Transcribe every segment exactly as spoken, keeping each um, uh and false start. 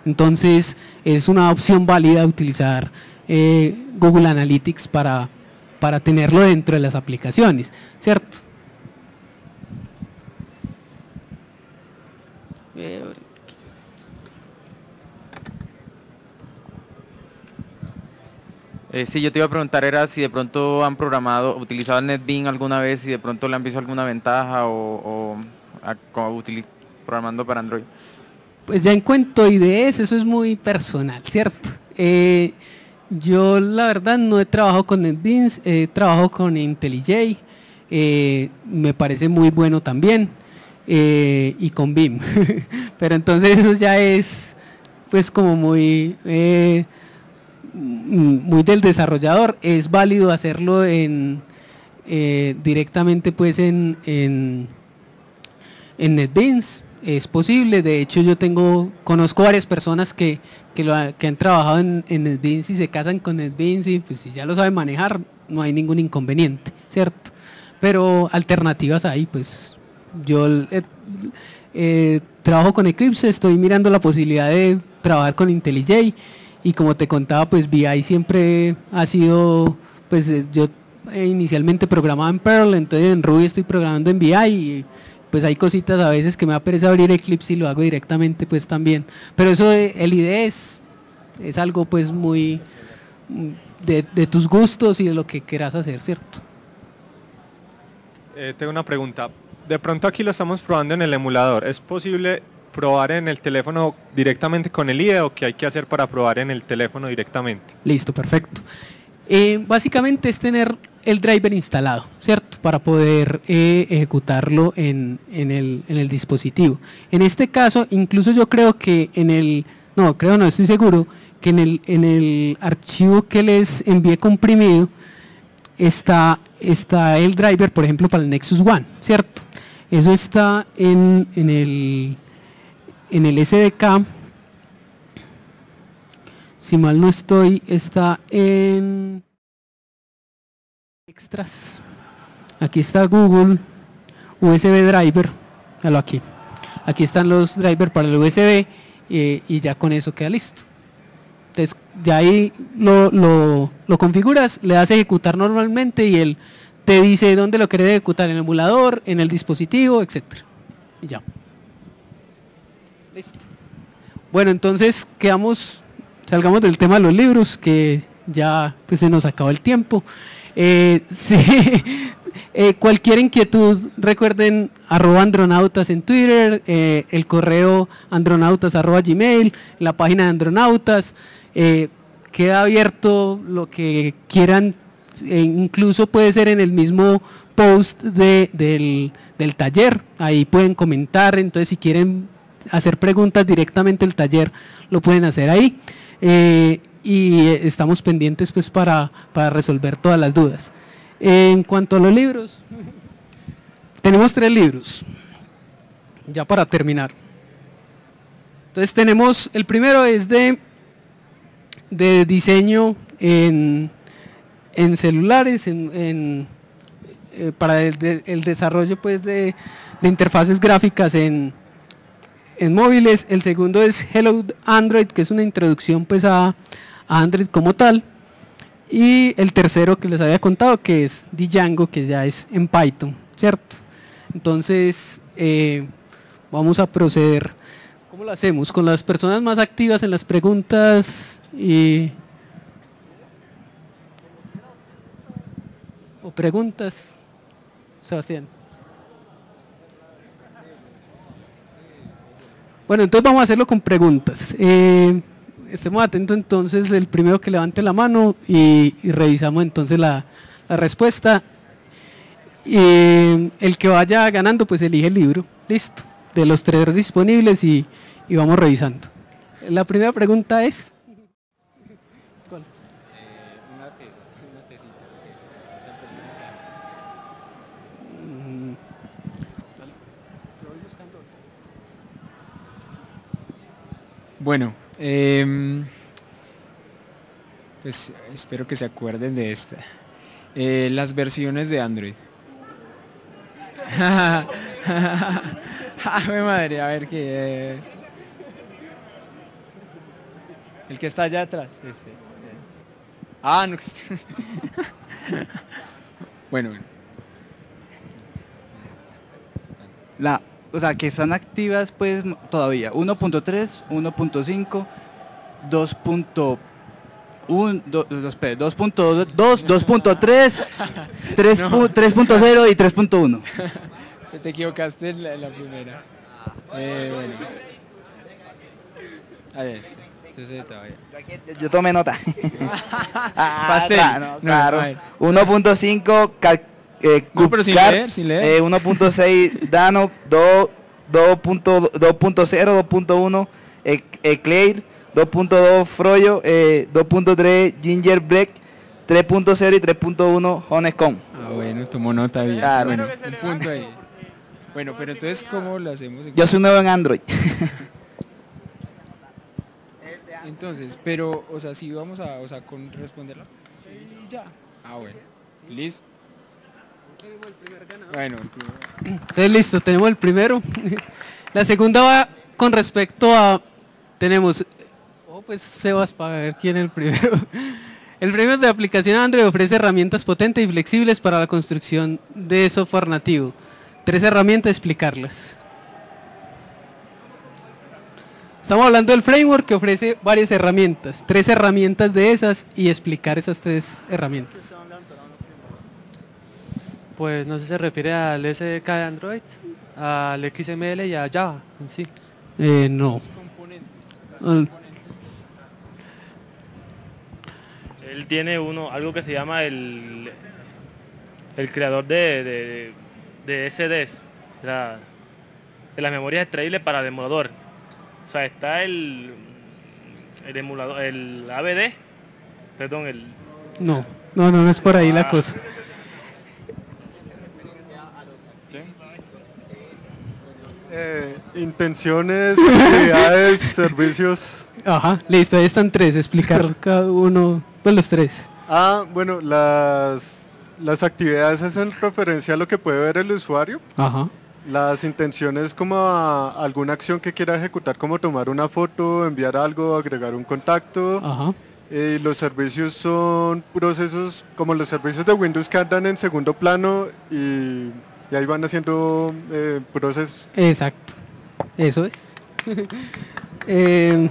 Entonces es una opción válida utilizar eh, Google Analytics para, para tenerlo dentro de las aplicaciones, ¿cierto? Eh, Eh, sí, yo te iba a preguntar era si de pronto han programado, utilizado NetBeans alguna vez, si de pronto le han visto alguna ventaja o, o a- como utili- programando para Android. Pues ya en cuanto a I D Es, eso es muy personal, ¿cierto? Eh, yo la verdad no he trabajado con NetBeans, he trabajado con IntelliJ, eh, me parece muy bueno también, eh, y con Vim, pero entonces eso ya es pues como muy, eh, muy del desarrollador. Es válido hacerlo en eh, directamente pues en, en, en NetBeans. Es posible, de hecho yo tengo, conozco varias personas que, que, lo ha- que han trabajado en, en NetBeans y se casan con NetBeans y pues si ya lo saben manejar no hay ningún inconveniente, ¿cierto? Pero alternativas hay, pues yo eh, eh, trabajo con Eclipse, estoy mirando la posibilidad de trabajar con IntelliJ y como te contaba pues V I siempre ha sido, pues eh, yo eh, inicialmente programaba en Perl, entonces en Ruby estoy programando en V I y pues hay cositas a veces que me da pereza abrir Eclipse y lo hago directamente pues también, pero eso de, el I D E es, es algo pues muy mm, de, de tus gustos y de lo que quieras hacer, ¿cierto? Eh, tengo una pregunta. De pronto aquí lo estamos probando en el emulador. ¿Es posible probar en el teléfono directamente con el I D E o qué hay que hacer para probar en el teléfono directamente? Listo, perfecto. Eh, básicamente es tener el driver instalado, ¿cierto? Para poder eh, ejecutarlo en, en, el, en el dispositivo. En este caso, incluso yo creo que en el, no, creo no, estoy seguro, que en el, en el archivo que les envié comprimido está, está el driver, por ejemplo, para el Nexus One, ¿cierto? Eso está en, en, el, en el S D K. Si mal no estoy, está en extras. Aquí está Google U S B Driver. Dalo aquí. Aquí están los drivers para el U S B eh, y ya con eso queda listo. Entonces ya ahí lo, lo, lo configuras, le das a ejecutar normalmente y él te dice dónde lo querés ejecutar, en el emulador, en el dispositivo, etcétera. Y ya. Listo. Bueno, entonces quedamos, salgamos del tema de los libros, que ya pues se nos acabó el tiempo. Eh, sí, eh, cualquier inquietud, recuerden arroba andronautas en Twitter, eh, el correo andronautas arroba gmail, la página de Andronautas, eh, queda abierto lo que quieran, eh, incluso puede ser en el mismo post de, del, del taller, ahí pueden comentar, entonces si quieren hacer preguntas directamente al taller, lo pueden hacer ahí. Eh, y estamos pendientes pues para, para resolver todas las dudas. En cuanto a los libros, tenemos tres libros, ya para terminar. Entonces tenemos, el primero es de, de diseño en, en celulares, en, en, eh, para el, de, el desarrollo pues de, de interfaces gráficas en, en móviles. El segundo es Hello Android, que es una introducción pues a a Android como tal, y el tercero que les había contado que es Django, que ya es en Python, ¿cierto? Entonces eh, vamos a proceder. ¿Cómo lo hacemos? Con las personas más activas en las preguntas y o preguntas. Sebastián. Bueno, entonces vamos a hacerlo con preguntas. Eh, estemos atentos entonces, el primero que levante la mano y, y revisamos entonces la, la respuesta. Y el que vaya ganando pues elige el libro, listo, de los tres disponibles y, y vamos revisando. La primera pregunta es... ¿Cuál? Eh, una tesa, una tesita, que las personas Mm, dale. Yo voy buscando. Bueno, eh, pues espero que se acuerden de esta. Eh, las versiones de Android. ¡Ay, madre! A ver qué... Eh. El que está allá atrás. Este. Ah, no. Bueno, bueno. La, o sea, que están activas pues m- todavía. uno punto tres, uno punto cinco, dos punto uno, do- do- espere, dos punto dos, dos punto tres, tres pu- tres punto cero y tres punto uno. Te equivocaste en la, en la primera. Eh, bueno. Ahí está. Sí, sí, todavía. Yo tomé nota. Ah, Pastel. claro, No, claro. a ver. uno punto cinco, cal- eh, No, pero sin Cupcar, leer, sin leer. eh, uno punto seis, Dano, dos, dos punto cero, dos punto uno, eh, Eclair, dos punto dos, Froyo, eh, dos punto tres, Gingerbread, tres punto cero y tres punto uno, Honeycomb. Ah, bueno, tomó nota bien. Claro. Bueno, un punto ahí. Bueno, pero entonces, ¿cómo lo hacemos? Yo soy nuevo en Android. Entonces, pero, o sea, sí vamos a, o sea, con responderla. Sí, ya. Ah, bueno. Listo. Bueno, el primero. Entonces listo, tenemos el primero. La segunda va con respecto a, tenemos, oh pues Sebas para ver quién es el primero. El premio de aplicación Android ofrece herramientas potentes y flexibles para la construcción de software nativo. Tres herramientas, explicarlas. Estamos hablando del framework que ofrece varias herramientas, tres herramientas de esas y explicar esas tres herramientas. Pues no sé si se refiere al S D K de Android, al X M L y a Java en sí. Eh, no. Mm, Él tiene uno, algo que se llama el, el creador de, de, de S Ds, la, de las memorias extraíbles para el emulador. O sea, está el, el emulador, el A B D, perdón, el... No, no, no, no es por ahí la Ah. cosa. Eh, intenciones, actividades, servicios. Ajá, listo, ahí están tres, explicar cada uno, pues los tres. Ah, bueno, las, las actividades hacen referencia a lo que puede ver el usuario. Ajá, Las intenciones como a alguna acción que quiera ejecutar, como tomar una foto, enviar algo, agregar un contacto. ajá, Eh, los servicios son procesos como los servicios de Windows que andan en segundo plano y, y ahí van haciendo eh, procesos. exacto, eso es. Eh,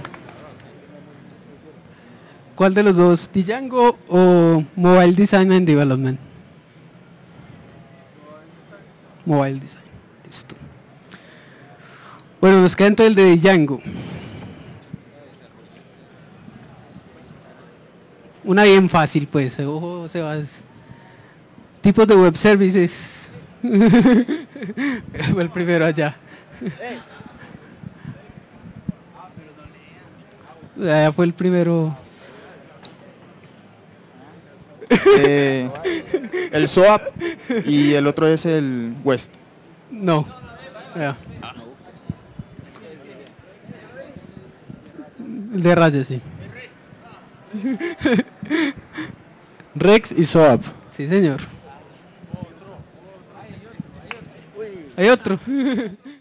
¿Cuál de los dos, Django o Mobile Design and Development? Mobile Design, listo. Bueno, nos queda entonces el de Django. Una bien fácil, pues, ojo, Sebas. Tipos de web services. Fue el primero allá. Allá fue el primero. Eh, el S O A P y el otro es el West. No. Ya. El de rayas, sí. Rex y S O A P. Sí, señor. Hay otro.